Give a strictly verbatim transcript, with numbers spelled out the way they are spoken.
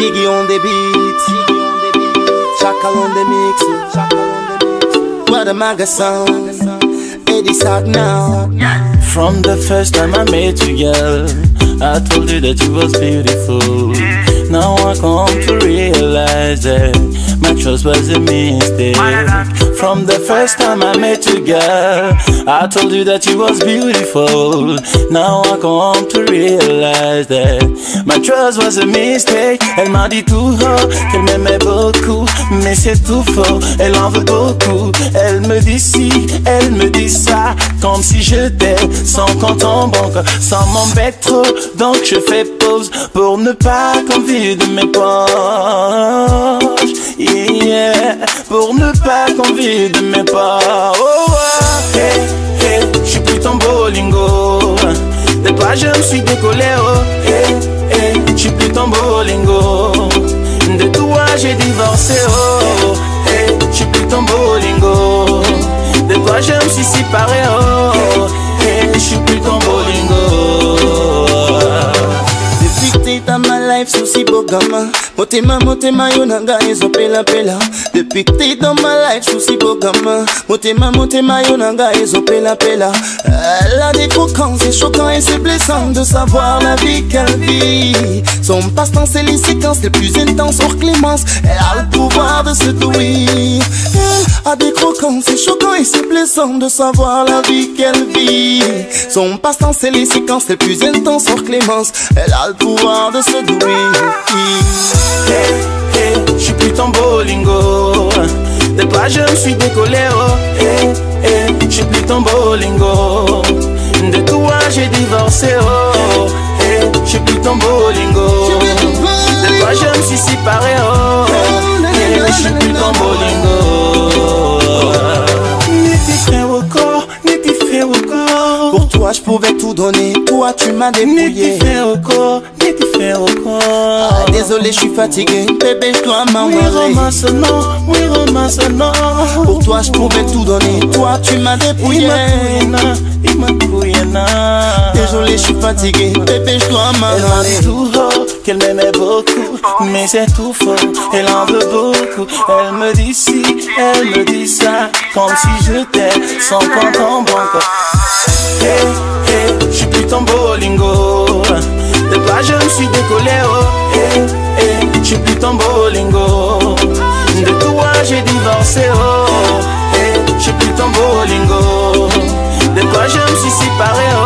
Tiggy on the beat, Chaka on the mix, what a MAGA sound, E D Y now. From the first time I met you, girl, I told you that you was beautiful. Now I come to realize that my trust was a mistake. From the first time I met you, girl, I told you that you was beautiful. Now I come to realize that my trust was a mistake. Elle m'a dit tout haut qu'elle m'aimait beaucoup, mais c'est tout faux, elle en veut beaucoup. Elle me dit ci, elle me dit ça, comme si j'étais sans compte en banque. Ça m'embête trop, donc je fais pause pour ne pas qu'on vide mes poches. Yeah, pour ne pas qu'on vide mes poches. Oh, oh. Hey, hey, j'suis plus ton Bolingo. De toi je me suis décollé. Oh, hey, hey, j'suis plus ton Bolingo. De toi j'ai divorcé. Oh, hey, j'suis plus ton Bolingo. De toi je me suis séparé. Oh, hey, j'suis plus ton Bolingo. Depuis que t'es dans ma life, souci beau gamin. Motema, motema, yonanga, ezo pela pela. Depuis que t'es dans ma life, souci beau gamin. Motema, motema, yonanga, ezo pela pela. Elle a des croquants, c'est choquant et c'est blessant de savoir la vie qu'elle vit. Son passe-temps, c'est les séquences les plus intenses hors clémence. Elle a le pouvoir de se douiller. Elle a des croquants, c'est choquant et c'est blessant de savoir la vie qu'elle vit. Son passe-temps, c'est les séquences les plus intenses hors clémence. Elle a le pouvoir de se douiller. Hey, hey, j'suis plus ton Bolingo. De toi je me suis décollé. Oh, hey, hey, j'suis plus ton Bolingo. De toi j'ai divorcé. Oh, hey, j'suis plus ton Bolingo. De toi je me suis séparé. Oh, hey, j'suis plus ton Bolingo. N'était fait au corps, n'était fait au corps. Pour toi je pouvais tout donner, toi tu m'as dépouillé. N'était fait au corps, n'était fait au corps. Ah, désolé je suis fatigué, bébé je dois m'en aller. Oui ramasse non, oui ramasse non. Pour toi je pouvais tout donner, toi tu m'as dépouillé. Il m'a couillé. Désolé je suis fatigué, bébé je dois m'en aller. Elle m'a dit tout haut qu'elle m'aimait beaucoup, mais c'est tout faux, elle en veut beaucoup. Elle me dit ci, elle me dit ça, comme si j'étais sans compte en banque. Hey, hey, j'suis plus ton Bolingo. De toi je me suis décollé. Oh, hey, hey, j'suis plus ton Bolingo. De toi j'ai divorcé. Oh, hey, j'suis plus ton Bolingo. De toi je me suis séparé. Oh,